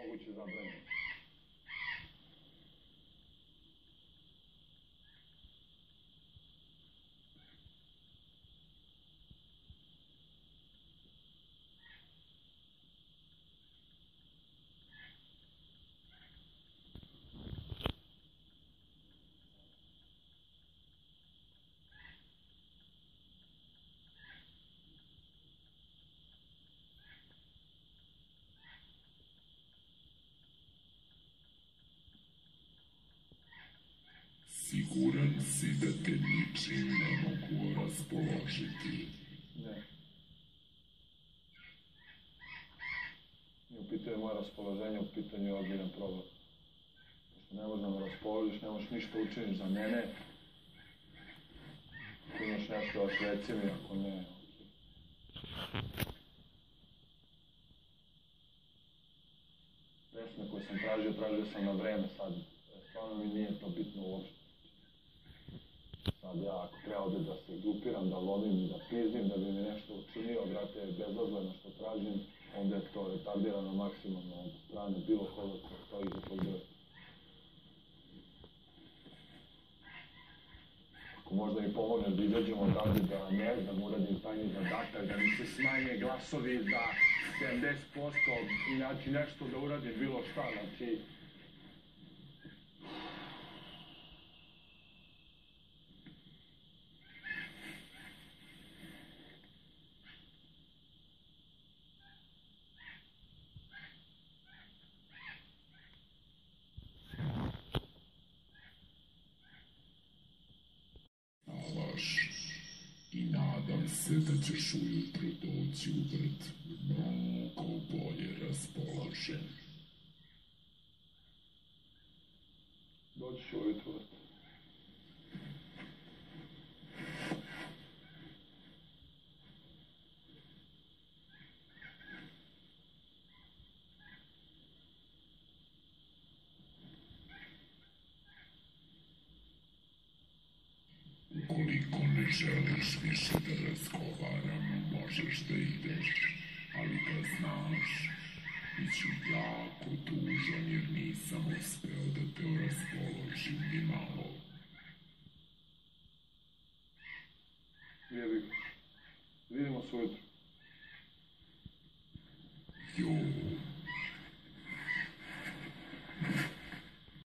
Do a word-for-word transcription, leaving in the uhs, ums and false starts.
kući zabranjeno. Siguran si da te ničim ne mogu raspoložiti? Ne. Nije u pitanju moje raspoloženje, u pitanju je ozbiljan problem. Pošto ne možeš da me raspoložiš, ne možeš ništa učiniš za mene. Ako imaš nešto, još reci mi, ako ne, okej. Pesme koje sam tražio, tražio sam na vreme sad. Stvarno mi nije to bitno uopšte. Sad ja ako treba ovde da se grupiram, da lovim i da pizdim, da bi mi nešto učinio, brate, bezazleno što tražim, onda je to retardirano maksimalno od strane bilo koga ko stoji za tog dojeta. Ako možda mi pomogneš da izađemo odavde, da ne znam, uradim tajni zadatak, da mi se smanje glasovi za sedamdeset posto, znači nešto da uradim, bilo šta, znači... I nadam se da ćeš ujutro doći u vrt mnogo bolje raspoložen. Doći ću ujutro u vrt. Ukoliko ne želiš više da razgovaramo, možeš da ideš, ali da znaš, bit ću jako tužan jer nisam uspeo da te raspoložim ni malo. Jebi ga. Vidimo se ujutro.